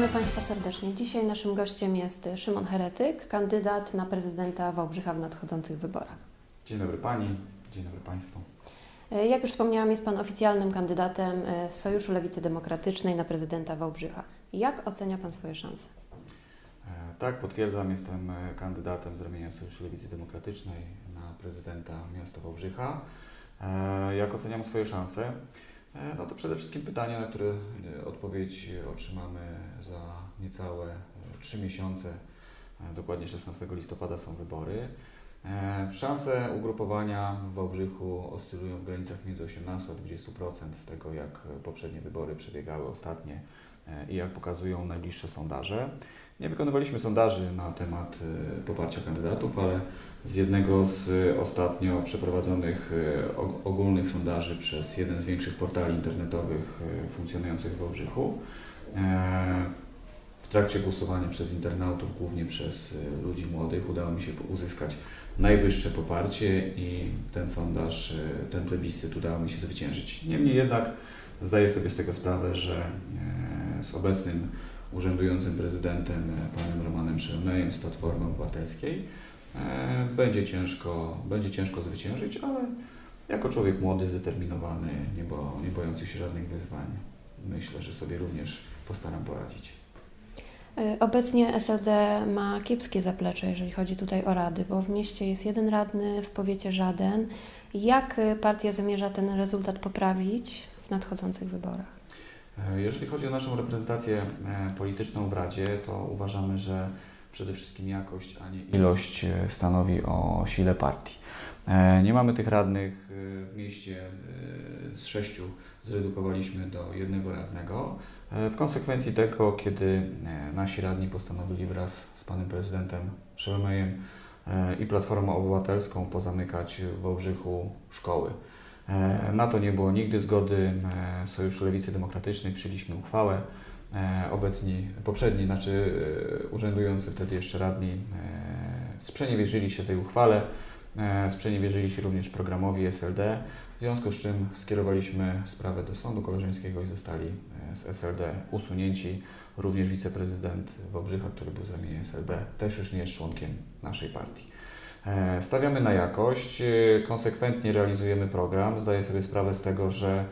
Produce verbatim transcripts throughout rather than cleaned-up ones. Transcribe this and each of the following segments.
Witamy Państwa serdecznie. Dzisiaj naszym gościem jest Szymon Heretyk, kandydat na prezydenta Wałbrzycha w nadchodzących wyborach. Dzień dobry Pani, dzień dobry Państwu. Jak już wspomniałam, jest Pan oficjalnym kandydatem z Sojuszu Lewicy Demokratycznej na prezydenta Wałbrzycha. Jak ocenia Pan swoje szanse? Tak, potwierdzam, jestem kandydatem z ramienia Sojuszu Lewicy Demokratycznej na prezydenta miasta Wałbrzycha. Jak oceniam swoje szanse? No to przede wszystkim pytanie, na które odpowiedź otrzymamy za niecałe trzy miesiące, dokładnie szesnastego listopada są wybory. Szanse ugrupowania w Wałbrzychu oscylują w granicach między osiemnastu a dwudziestu procent z tego, jak poprzednie wybory przebiegały ostatnie i jak pokazują najbliższe sondaże. Nie wykonywaliśmy sondaży na temat poparcia kandydatów, ale z jednego z ostatnio przeprowadzonych ogólnych sondaży przez jeden z większych portali internetowych funkcjonujących w Wałbrzychu, w trakcie głosowania przez internautów, głównie przez ludzi młodych, udało mi się uzyskać najwyższe poparcie i ten sondaż, ten plebiscyt udało mi się zwyciężyć. Niemniej jednak zdaję sobie z tego sprawę, że z obecnym urzędującym prezydentem, panem Romanem Szelmejem z Platformy Obywatelskiej, będzie ciężko, będzie ciężko zwyciężyć, ale jako człowiek młody, zdeterminowany, nie, bo, nie bojący się żadnych wyzwań, myślę, że sobie również postaram poradzić. Obecnie S L D ma kiepskie zaplecze, jeżeli chodzi tutaj o rady, bo w mieście jest jeden radny, w powiecie żaden. Jak partia zamierza ten rezultat poprawić w nadchodzących wyborach? Jeżeli chodzi o naszą reprezentację polityczną w Radzie, to uważamy, że przede wszystkim jakość, a nie ilość stanowi o sile partii. Nie mamy tych radnych w mieście, z sześciu zredukowaliśmy do jednego radnego. W konsekwencji tego, kiedy nasi radni postanowili wraz z panem prezydentem Szelmejem i Platformą Obywatelską pozamykać w Wałbrzychu szkoły. Na to nie było nigdy zgody. Sojuszu Lewicy Demokratycznej przyjęliśmy uchwałę. Obecni, poprzedni, znaczy urzędujący wtedy jeszcze radni sprzeniewierzyli się tej uchwale, sprzeniewierzyli się również programowi S L D, w związku z czym skierowaliśmy sprawę do sądu koleżeńskiego i zostali z S L D usunięci. Również wiceprezydent Wałbrzycha, który był z ramienia S L D, też już nie jest członkiem naszej partii. Stawiamy na jakość, konsekwentnie realizujemy program. Zdaję sobie sprawę z tego, że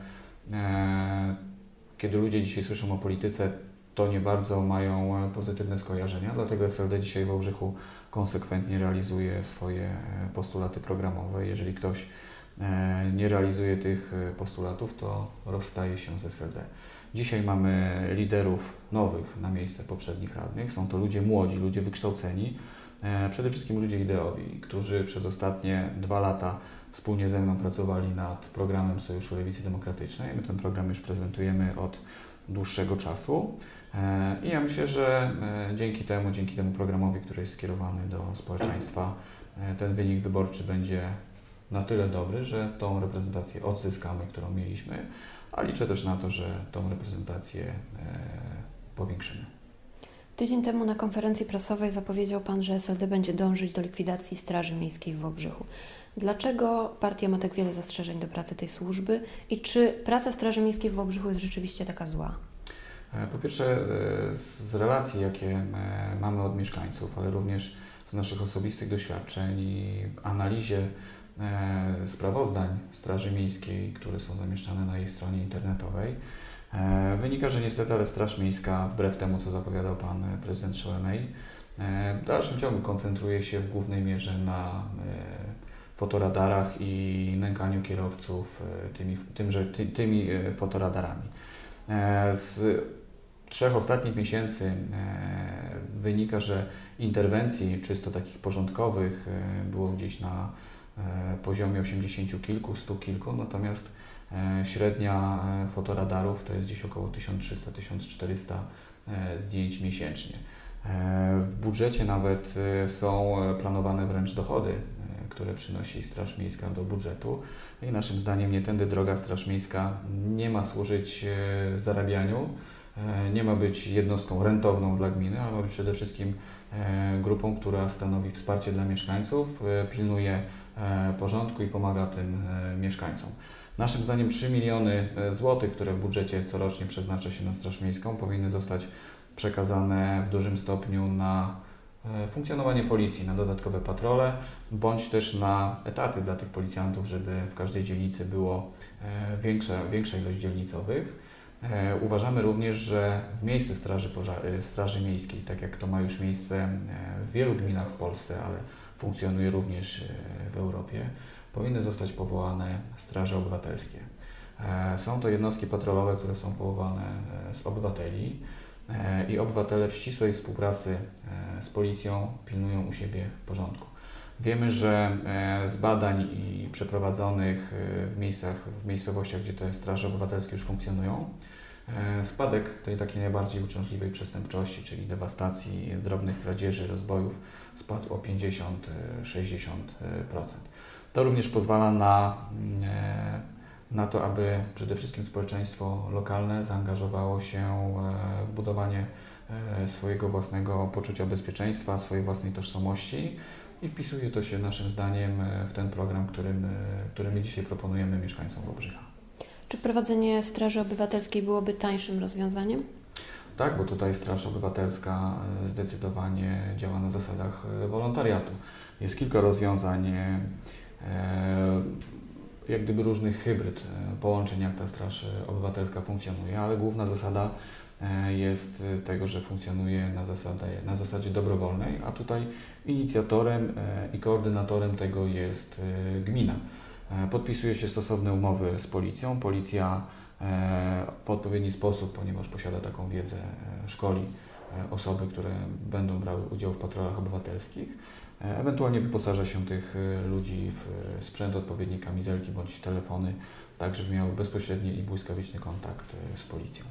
kiedy ludzie dzisiaj słyszą o polityce, to nie bardzo mają pozytywne skojarzenia, dlatego S L D dzisiaj w Wałbrzychu konsekwentnie realizuje swoje postulaty programowe. Jeżeli ktoś nie realizuje tych postulatów, to rozstaje się z S L D. Dzisiaj mamy liderów nowych na miejsce poprzednich radnych. Są to ludzie młodzi, ludzie wykształceni, przede wszystkim ludzie ideowi, którzy przez ostatnie dwa lata wspólnie ze mną pracowali nad programem Sojuszu Lewicy Demokratycznej. My ten program już prezentujemy od dłuższego czasu i ja myślę, że dzięki temu, dzięki temu programowi, który jest skierowany do społeczeństwa, ten wynik wyborczy będzie na tyle dobry, że tą reprezentację odzyskamy, którą mieliśmy, a liczę też na to, że tą reprezentację powiększymy. Tydzień temu na konferencji prasowej zapowiedział Pan, że S L D będzie dążyć do likwidacji Straży Miejskiej w Wałbrzychu. Dlaczego partia ma tak wiele zastrzeżeń do pracy tej służby i czy praca Straży Miejskiej w Wałbrzychu jest rzeczywiście taka zła? Po pierwsze, z relacji, jakie mamy od mieszkańców, ale również z naszych osobistych doświadczeń i analizie sprawozdań Straży Miejskiej, które są zamieszczane na jej stronie internetowej, wynika, że niestety, ale Straż Miejska, wbrew temu, co zapowiadał pan prezydent Szelmej, w dalszym ciągu koncentruje się w głównej mierze na fotoradarach i nękaniu kierowców tymi, tymże, ty, tymi fotoradarami. Z trzech ostatnich miesięcy wynika, że interwencji czysto takich porządkowych było gdzieś na poziomie osiemdziesięciu kilku, stu kilku, natomiast średnia fotoradarów to jest gdzieś około tysiąc trzysta do tysiąc czterystu zdjęć miesięcznie. W budżecie nawet są planowane wręcz dochody, które przynosi Straż Miejska do budżetu i naszym zdaniem nie tędy droga. Straż Miejska nie ma służyć zarabianiu, nie ma być jednostką rentowną dla gminy, ale ma być przede wszystkim grupą, która stanowi wsparcie dla mieszkańców, pilnuje porządku i pomaga tym mieszkańcom. Naszym zdaniem trzy miliony złotych, które w budżecie corocznie przeznacza się na Straż Miejską, powinny zostać przekazane w dużym stopniu na funkcjonowanie policji, na dodatkowe patrole, bądź też na etaty dla tych policjantów, żeby w każdej dzielnicy było większa, większa ilość dzielnicowych. Uważamy również, że w miejsce Straży, Straży Miejskiej, tak jak to ma już miejsce w wielu gminach w Polsce, ale funkcjonuje również w Europie, powinny zostać powołane straże obywatelskie. Są to jednostki patrolowe, które są powołane z obywateli i obywatele w ścisłej współpracy z policją pilnują u siebie porządku. Wiemy, że z badań i przeprowadzonych w miejscach, w miejscowościach, gdzie te straże obywatelskie już funkcjonują, spadek tej takiej najbardziej uciążliwej przestępczości, czyli dewastacji, drobnych kradzieży, rozbojów, spadł o pięćdziesiąt do sześćdziesięciu procent. To również pozwala na, na to, aby przede wszystkim społeczeństwo lokalne zaangażowało się w budowanie swojego własnego poczucia bezpieczeństwa, swojej własnej tożsamości i wpisuje to się naszym zdaniem w ten program, którym, który my dzisiaj proponujemy mieszkańcom Wałbrzycha. Czy wprowadzenie Straży Obywatelskiej byłoby tańszym rozwiązaniem? Tak, bo tutaj Straż Obywatelska zdecydowanie działa na zasadach wolontariatu. Jest kilka rozwiązań, jak gdyby różnych hybryd połączeń, jak ta Straż Obywatelska funkcjonuje, ale główna zasada jest tego, że funkcjonuje na zasadzie, na zasadzie dobrowolnej, a tutaj inicjatorem i koordynatorem tego jest gmina. Podpisuje się stosowne umowy z policją. Policja w odpowiedni sposób, ponieważ posiada taką wiedzę, szkoli osoby, które będą brały udział w patrolach obywatelskich. Ewentualnie wyposaża się tych ludzi w sprzęt odpowiedni, kamizelki bądź telefony, tak żeby miały bezpośredni i błyskawiczny kontakt z policją.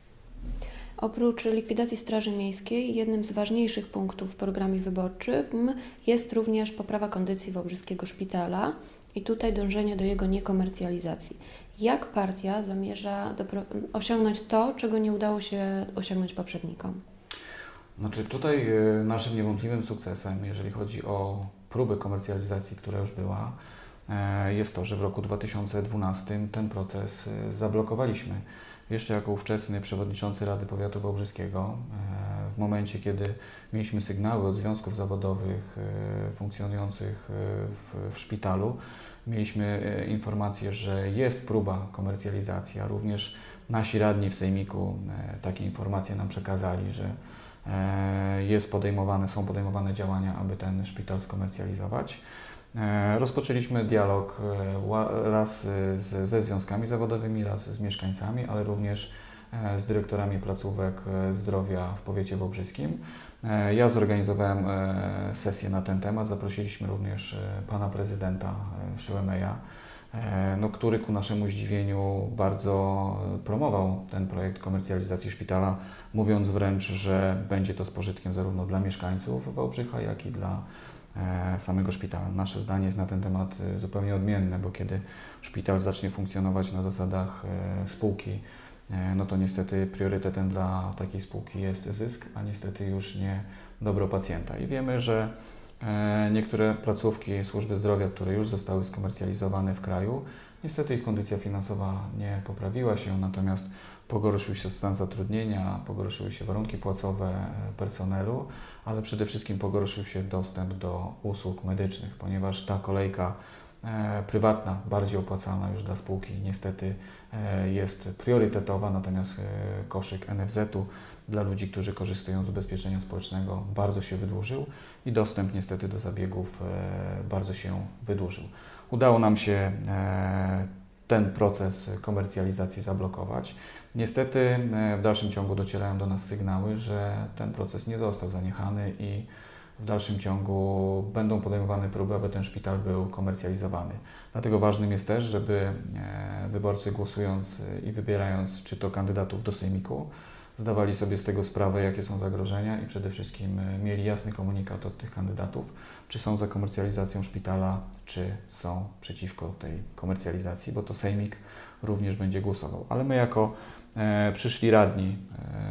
Oprócz likwidacji Straży Miejskiej, jednym z ważniejszych punktów w programie wyborczym jest również poprawa kondycji Wałbrzyskiego Szpitala i tutaj dążenie do jego niekomercjalizacji. Jak partia zamierza osiągnąć to, czego nie udało się osiągnąć poprzednikom? Znaczy tutaj naszym niewątpliwym sukcesem, jeżeli chodzi o próbę komercjalizacji, która już była, jest to, że w roku dwa tysiące dwunastym ten proces zablokowaliśmy. Jeszcze jako ówczesny przewodniczący Rady Powiatu Wałbrzyskiego, w momencie, kiedy mieliśmy sygnały od związków zawodowych funkcjonujących w, w szpitalu, mieliśmy informację, że jest próba komercjalizacji, a również nasi radni w Sejmiku takie informacje nam przekazali, że jest podejmowane, są podejmowane działania, aby ten szpital skomercjalizować. Rozpoczęliśmy dialog raz z, ze związkami zawodowymi, raz z mieszkańcami, ale również z dyrektorami placówek zdrowia w powiecie wałbrzyskim. Ja zorganizowałem sesję na ten temat, zaprosiliśmy również pana prezydenta Szyłemeja, no, który ku naszemu zdziwieniu bardzo promował ten projekt komercjalizacji szpitala, mówiąc wręcz, że będzie to z pożytkiem zarówno dla mieszkańców Wałbrzycha, jak i dla samego szpitala. Nasze zdanie jest na ten temat zupełnie odmienne, bo kiedy szpital zacznie funkcjonować na zasadach spółki, no to niestety priorytetem dla takiej spółki jest zysk, a niestety już nie dobro pacjenta. I wiemy, że niektóre placówki służby zdrowia, które już zostały skomercjalizowane w kraju, niestety ich kondycja finansowa nie poprawiła się, natomiast pogorszył się stan zatrudnienia, pogorszyły się warunki płacowe personelu, ale przede wszystkim pogorszył się dostęp do usług medycznych, ponieważ ta kolejka e, prywatna, bardziej opłacalna już dla spółki, niestety e, jest priorytetowa, natomiast e, koszyk N F Z-u dla ludzi, którzy korzystają z ubezpieczenia społecznego, bardzo się wydłużył i dostęp niestety do zabiegów e, bardzo się wydłużył. Udało nam się e, ten proces komercjalizacji zablokować. Niestety w dalszym ciągu docierają do nas sygnały, że ten proces nie został zaniechany i w dalszym ciągu będą podejmowane próby, aby ten szpital był komercjalizowany. Dlatego ważnym jest też, żeby wyborcy głosując i wybierając czy to kandydatów do Sejmiku, zdawali sobie z tego sprawę, jakie są zagrożenia i przede wszystkim mieli jasny komunikat od tych kandydatów, czy są za komercjalizacją szpitala, czy są przeciwko tej komercjalizacji, bo to Sejmik również będzie głosował. Ale my jako e, przyszli radni e,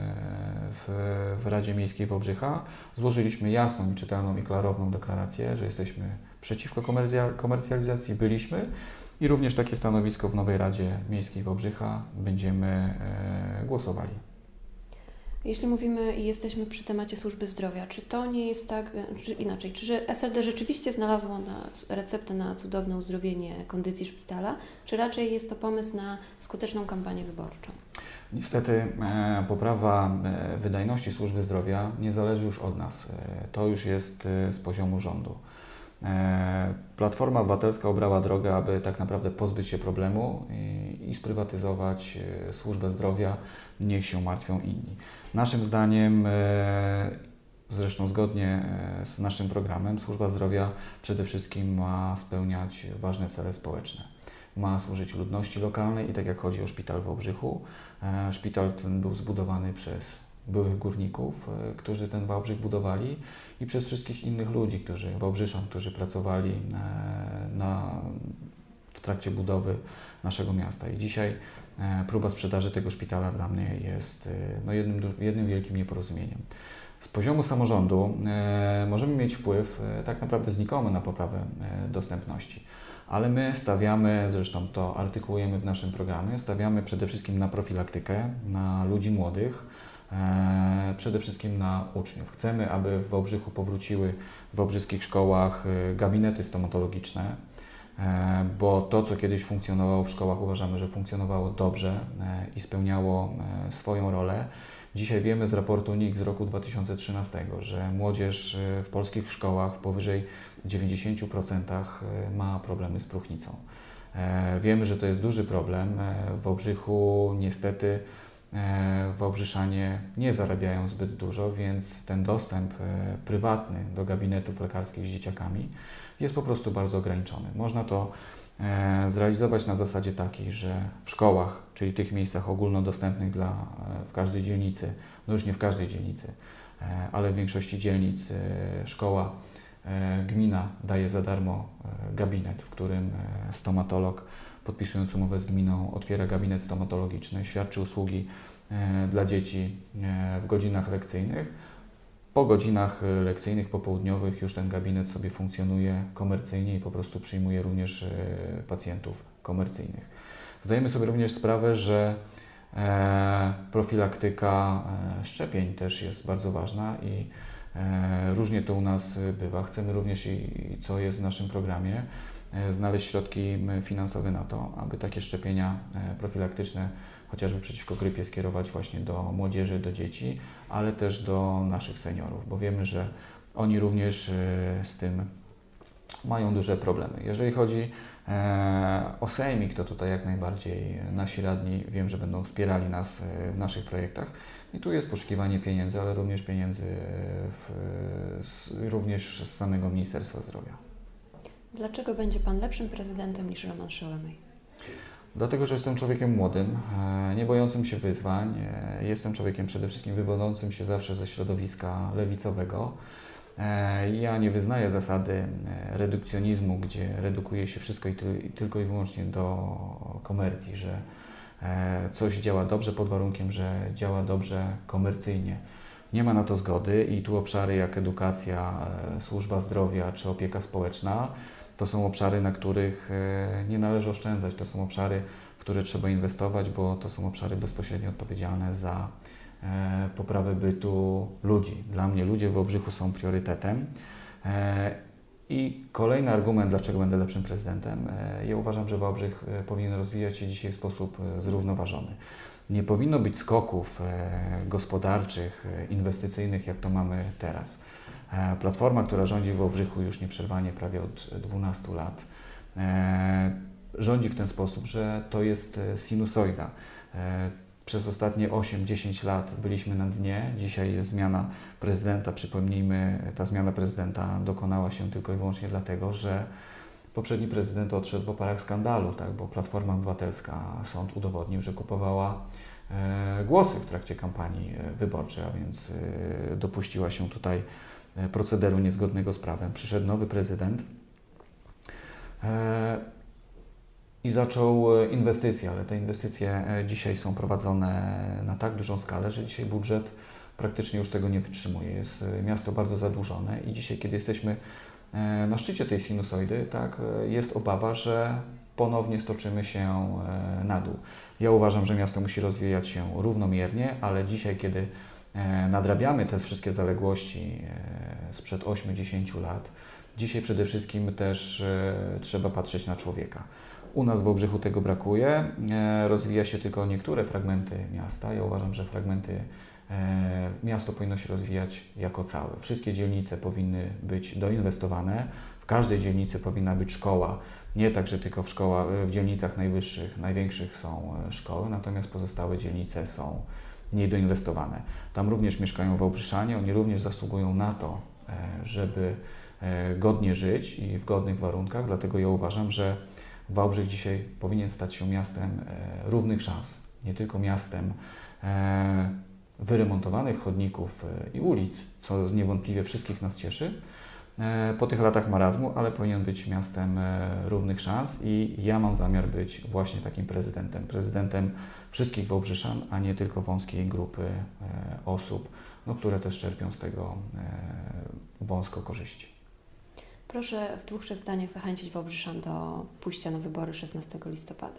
w, w Radzie Miejskiej Wałbrzycha złożyliśmy jasną i czytelną i klarowną deklarację, że jesteśmy przeciwko komercjalizacji, byliśmy i również takie stanowisko w nowej Radzie Miejskiej Wałbrzycha będziemy e, głosowali. Jeśli mówimy i jesteśmy przy temacie służby zdrowia, czy to nie jest tak, czy inaczej, czy że S L D rzeczywiście znalazło na receptę na cudowne uzdrowienie kondycji szpitala, czy raczej jest to pomysł na skuteczną kampanię wyborczą? Niestety e, poprawa e, wydajności służby zdrowia nie zależy już od nas. E, to już jest e, z poziomu rządu. E, Platforma Obywatelska obrała drogę, aby tak naprawdę pozbyć się problemu i, i sprywatyzować e, służbę zdrowia, niech się martwią inni. Naszym zdaniem, e, zresztą zgodnie e, z naszym programem, służba zdrowia przede wszystkim ma spełniać ważne cele społeczne. Ma służyć ludności lokalnej i tak jak chodzi o szpital w Wałbrzychu, e, szpital ten był zbudowany przez byłych górników, e, którzy ten Wałbrzych budowali i przez wszystkich innych ludzi, którzy, Wałbrzyszan, którzy pracowali e, na, w trakcie budowy naszego miasta. I dzisiaj e, próba sprzedaży tego szpitala dla mnie jest e, no jednym, jednym wielkim nieporozumieniem. Z poziomu samorządu e, możemy mieć wpływ e, tak naprawdę znikomy na poprawę e, dostępności. Ale my stawiamy, zresztą to artykułujemy w naszym programie, stawiamy przede wszystkim na profilaktykę, na ludzi młodych, e, przede wszystkim na uczniów. Chcemy, aby w Wałbrzychu powróciły w wałbrzyskich szkołach e, gabinety stomatologiczne, e, bo to, co kiedyś funkcjonowało w szkołach, uważamy, że funkcjonowało dobrze e, i spełniało e, swoją rolę. Dzisiaj wiemy z raportu N I K z roku dwa tysiące trzynastego, że młodzież w polskich szkołach powyżej dziewięćdziesiąt procent ma problemy z próchnicą. Wiemy, że to jest duży problem. W Wałbrzychu niestety Wałbrzyszanie nie zarabiają zbyt dużo, więc ten dostęp prywatny do gabinetów lekarskich z dzieciakami jest po prostu bardzo ograniczony. Można to zrealizować na zasadzie takiej, że w szkołach, czyli tych miejscach ogólnodostępnych dla, w każdej dzielnicy, no już nie w każdej dzielnicy, ale w większości dzielnic szkoła, gmina daje za darmo gabinet, w którym stomatolog, podpisując umowę z gminą, otwiera gabinet stomatologiczny, świadczy usługi dla dzieci w godzinach lekcyjnych. Po godzinach lekcyjnych, popołudniowych już ten gabinet sobie funkcjonuje komercyjnie i po prostu przyjmuje również pacjentów komercyjnych. Zdajemy sobie również sprawę, że profilaktyka szczepień też jest bardzo ważna i różnie to u nas bywa. Chcemy również, i co jest w naszym programie, znaleźć środki finansowe na to, aby takie szczepienia profilaktyczne chociażby przeciwko grypie skierować właśnie do młodzieży, do dzieci, ale też do naszych seniorów, bo wiemy, że oni również z tym mają duże problemy. Jeżeli chodzi o sejmik, to tutaj jak najbardziej nasi radni wiem, że będą wspierali nas w naszych projektach i tu jest poszukiwanie pieniędzy, ale również pieniędzy w, również z samego Ministerstwa Zdrowia. Dlaczego będzie Pan lepszym prezydentem niż Roman Szołomej? Dlatego, że jestem człowiekiem młodym, nie bojącym się wyzwań. Jestem człowiekiem przede wszystkim wywodzącym się zawsze ze środowiska lewicowego. Ja nie wyznaję zasady redukcjonizmu, gdzie redukuje się wszystko i, ty, i tylko i wyłącznie do komercji, że coś działa dobrze pod warunkiem, że działa dobrze komercyjnie. Nie ma na to zgody i tu obszary jak edukacja, służba zdrowia czy opieka społeczna to są obszary, na których nie należy oszczędzać. To są obszary, w które trzeba inwestować, bo to są obszary bezpośrednio odpowiedzialne za poprawę bytu ludzi. Dla mnie ludzie w Wałbrzychu są priorytetem. I kolejny argument, dlaczego będę lepszym prezydentem. Ja uważam, że Wałbrzych powinien rozwijać się dzisiaj w sposób zrównoważony. Nie powinno być skoków gospodarczych, inwestycyjnych, jak to mamy teraz. Platforma, która rządzi w Wałbrzychu już nieprzerwanie prawie od dwunastu lat, rządzi w ten sposób, że to jest sinusoida. Przez ostatnie osiem dziesięć lat byliśmy na dnie, dzisiaj jest zmiana prezydenta. Przypomnijmy, ta zmiana prezydenta dokonała się tylko i wyłącznie dlatego, że poprzedni prezydent odszedł w oparach skandalu, tak, bo Platforma Obywatelska, sąd udowodnił, że kupowała e, głosy w trakcie kampanii wyborczej, a więc e, dopuściła się tutaj procederu niezgodnego z prawem. Przyszedł nowy prezydent e, i zaczął inwestycje, ale te inwestycje dzisiaj są prowadzone na tak dużą skalę, że dzisiaj budżet praktycznie już tego nie wytrzymuje. Jest miasto bardzo zadłużone i dzisiaj, kiedy jesteśmy na szczycie tej sinusoidy, tak, jest obawa, że ponownie stoczymy się na dół. Ja uważam, że miasto musi rozwijać się równomiernie, ale dzisiaj, kiedy nadrabiamy te wszystkie zaległości sprzed ośmiu do dziesięciu lat, dzisiaj przede wszystkim też trzeba patrzeć na człowieka. U nas w Wałbrzychu tego brakuje, rozwija się tylko niektóre fragmenty miasta. Ja uważam, że fragmenty miasto powinno się rozwijać jako całe. Wszystkie dzielnice powinny być doinwestowane, w każdej dzielnicy powinna być szkoła. Nie tak, że tylko w, szkoła, w dzielnicach najwyższych, największych są szkoły, natomiast pozostałe dzielnice są niedoinwestowane. Tam również mieszkają Wałbrzyszanie, oni również zasługują na to, żeby godnie żyć i w godnych warunkach, dlatego ja uważam, że Wałbrzych dzisiaj powinien stać się miastem równych szans, nie tylko miastem wyremontowanych chodników i ulic, co niewątpliwie wszystkich nas cieszy po tych latach marazmu, ale powinien być miastem równych szans i ja mam zamiar być właśnie takim prezydentem, prezydentem wszystkich Wałbrzyszan, a nie tylko wąskiej grupy osób, no, które też czerpią z tego wąsko korzyści. Proszę w dwóch, trzech zdaniach zachęcić Wałbrzyszan do pójścia na wybory szesnastego listopada.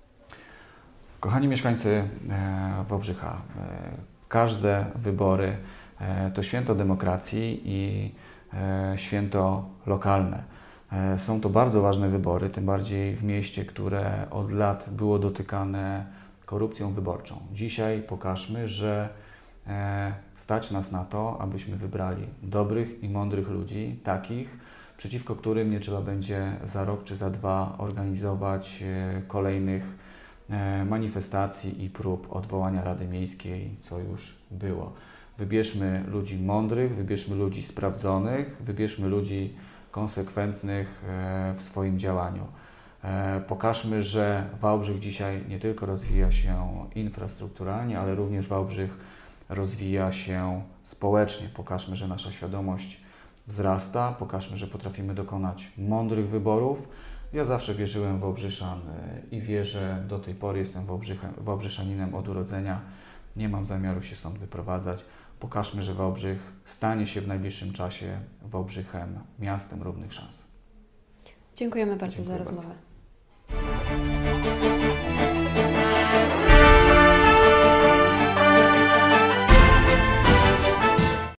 Kochani mieszkańcy Wałbrzycha, każde wybory to święto demokracji i święto lokalne. Są to bardzo ważne wybory, tym bardziej w mieście, które od lat było dotykane korupcją wyborczą. Dzisiaj pokażmy, że stać nas na to, abyśmy wybrali dobrych i mądrych ludzi, takich, przeciwko którym nie trzeba będzie za rok czy za dwa organizować kolejnych manifestacji i prób odwołania Rady Miejskiej, co już było. Wybierzmy ludzi mądrych, wybierzmy ludzi sprawdzonych, wybierzmy ludzi konsekwentnych w swoim działaniu. Pokażmy, że Wałbrzych dzisiaj nie tylko rozwija się infrastrukturalnie, ale również Wałbrzych rozwija się społecznie. Pokażmy, że nasza świadomość wzrasta, pokażmy, że potrafimy dokonać mądrych wyborów. Ja zawsze wierzyłem w Wałbrzyszan i wierzę, do tej pory jestem Wałbrzyszaninem od urodzenia. Nie mam zamiaru się stąd wyprowadzać. Pokażmy, że Wałbrzych stanie się w najbliższym czasie Wałbrzychem, miastem równych szans. Dziękujemy bardzo Dziękuję za rozmowę. Bardzo.